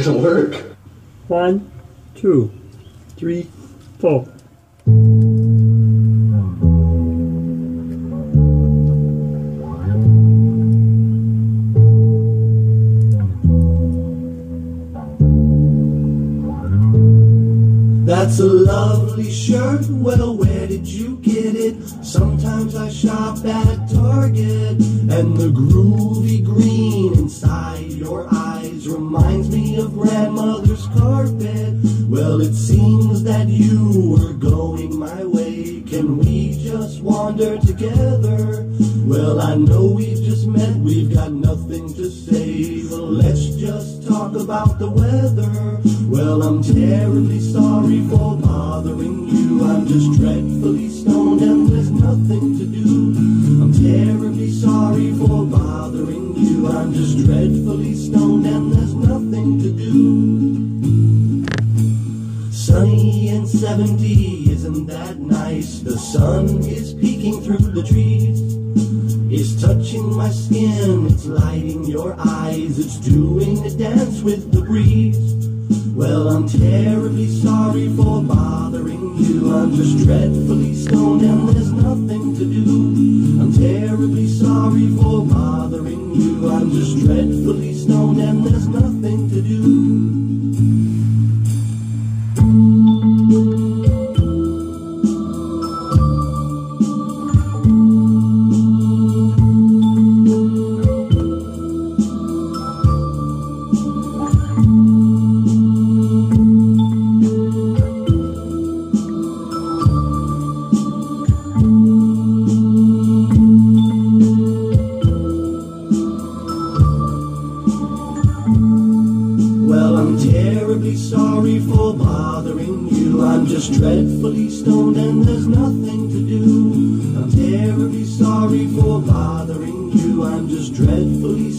Doesn't work. 1, 2, 3, 4. That's a lovely shirt, well, where did you get it? Sometimes I shop at Target, and the groovy green inside your eyes reminds me of grandmother's carpet. Well, it seems that you were going my way. Can we just wander together? Well, I know we've just met, we've got nothing to say. Well, let's just talk about the weather. Well, I'm terribly sorry for bothering you. I'm just dreadfully stoned and there's nothing to do. I'm terribly sorry for bothering you. I'm just dreadfully stoned and there's nothing to do. Sunny and 70, isn't that nice? The sun is peeking through the trees. It's touching my skin, it's lighting your eyes, it's doing a dance with the breeze. Well, I'm terribly sorry for bothering you. I'm just dreadfully stoned and there's nothing to do. I'm terribly sorry for bothering you. I'm just dreadfully stoned and there's nothing to do. Well, I'm terribly sorry for bothering you. I'm just dreadfully stoned and there's nothing to do. I'm terribly sorry for bothering you. I'm just dreadfully